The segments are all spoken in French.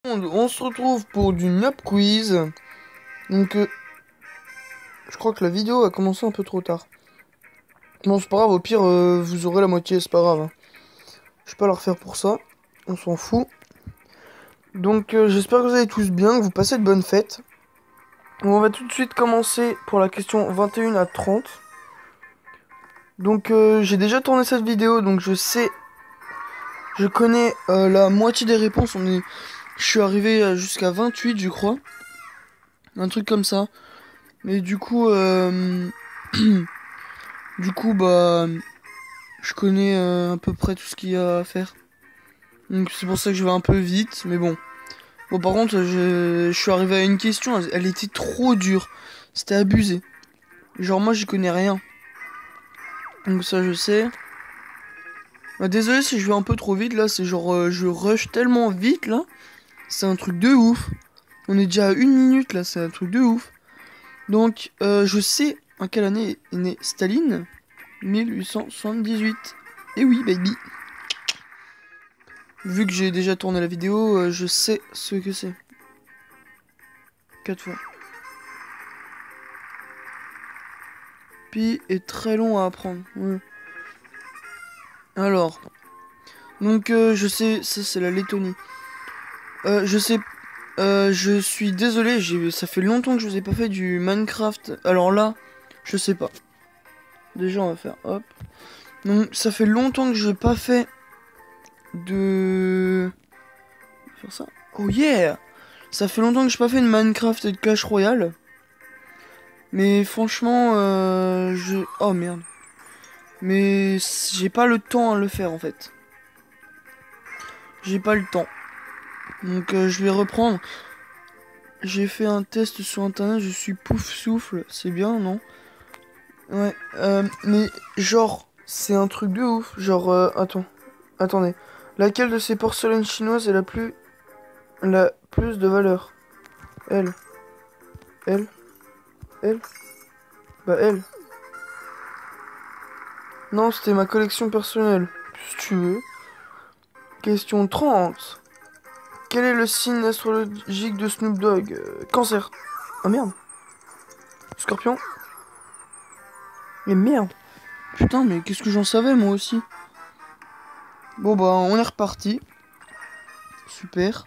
On se retrouve pour du Nop Quiz. Donc, je crois que la vidéo a commencé un peu trop tard. Bon, c'est pas grave, au pire, vous aurez la moitié, c'est pas grave, hein. Je vais pas la refaire pour ça, on s'en fout. Donc, j'espère que vous allez tous bien, que vous passez de bonnes fêtes. On va tout de suite commencer pour la question 21 à 30. Donc, j'ai déjà tourné cette vidéo, donc je connais la moitié des réponses. Je suis arrivé jusqu'à 28, je crois. Un truc comme ça. Mais du coup, bah, je connais à peu près tout ce qu'il y a à faire. Donc c'est pour ça que je vais un peu vite, mais bon. Bon, par contre, je suis arrivé à une question, elle était trop dure. C'était abusé. Genre, moi, j'y connais rien. Donc ça, je sais. Bah, désolé si je vais un peu trop vite, là. C'est genre, je rush tellement vite, là. C'est un truc de ouf. On est déjà à 1 minute, là. C'est un truc de ouf. Donc, je sais en quelle année est né Staline. 1878. Et oui, baby. Vu que j'ai déjà tourné la vidéo, je sais ce que c'est. 4 fois. Pi est très long à apprendre. Ouais. Alors. Donc, je sais. Ça, c'est la Lettonie. Je sais. Je suis désolé, ça fait longtemps que je vous ai pas fait du Minecraft. Alors là, je sais pas. Déjà, on va faire hop. Donc, ça fait longtemps que je n'ai pas fait de. On va faire ça. Oh yeah! Ça fait longtemps que j'ai pas fait de Minecraft et de Clash Royale. Mais franchement, Oh merde. Mais j'ai pas le temps à le faire en fait. J'ai pas le temps. Donc je vais reprendre. J'ai fait un test sur internet, je suis pouf souffle. C'est bien, non? Ouais. Mais genre, c'est un truc de ouf. Genre, attendez. Laquelle de ces porcelaines chinoises est la plus de valeur? Elle. Elle. Elle. Bah elle. Non, c'était ma collection personnelle. Si tu veux. Question 30. Quel est le signe astrologique de Snoop Dogg? Cancer. Ah merde. Scorpion. Mais merde. Putain, mais qu'est-ce que j'en savais moi aussi? Bon bah on est reparti. Super.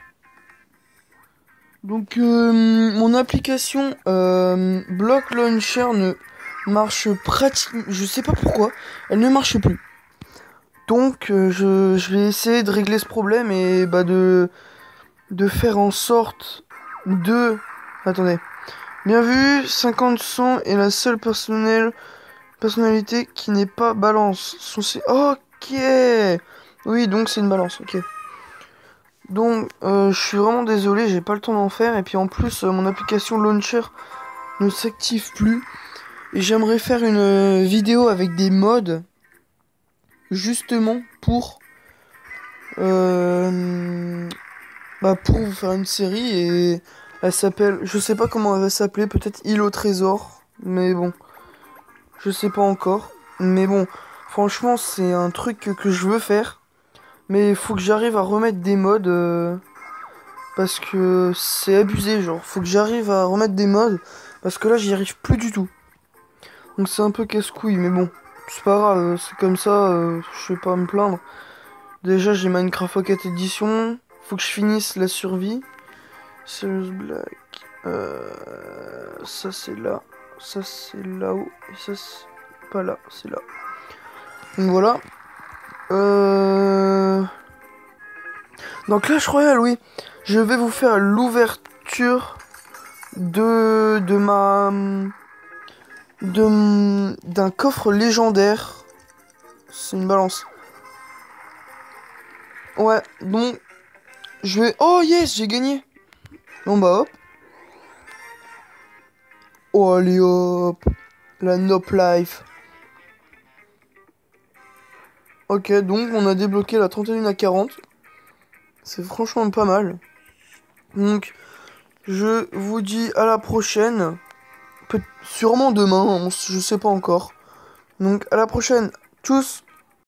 Donc mon application Block Launcher ne marche pratiquement. Je sais pas pourquoi. Elle ne marche plus. Donc je vais essayer de régler ce problème et bah de faire en sorte de... Attendez. Bien vu, 50-100 est la seule personnalité qui n'est pas balance. Ok. Oui, donc c'est une balance, ok. Donc, je suis vraiment désolé, j'ai pas le temps d'en faire. Et puis en plus, mon application Launcher ne s'active plus. Et j'aimerais faire une vidéo avec des mods, justement pour vous faire une série. Et elle s'appelle, je sais pas comment elle va s'appeler, peut-être Île au trésor. Mais bon, je sais pas encore. Mais bon, franchement, c'est un truc que je veux faire. Mais il faut que j'arrive à remettre des mods. Parce que c'est abusé, genre. Faut que j'arrive à remettre des mods. Parce que là, j'y arrive plus du tout. Donc c'est un peu casse-couille, mais bon. C'est pas grave, c'est comme ça, je vais pas me plaindre. Déjà, j'ai Minecraft Pocket Edition. Faut que je finisse la survie. Serious Black. Ça c'est là. Ça c'est là-haut. Et ça c'est pas là, c'est là. Donc voilà. Donc Clash Royale, oui. Je vais vous faire l'ouverture d'un coffre légendaire. C'est une balance. Ouais, donc je vais... Oh yes, j'ai gagné. Bon bah hop. Oh allez hop. La Nop Life. Ok, donc on a débloqué la 31 à 40. C'est franchement pas mal. Donc, je vous dis à la prochaine. Sûrement demain, je sais pas encore. Donc à la prochaine. Tchuss.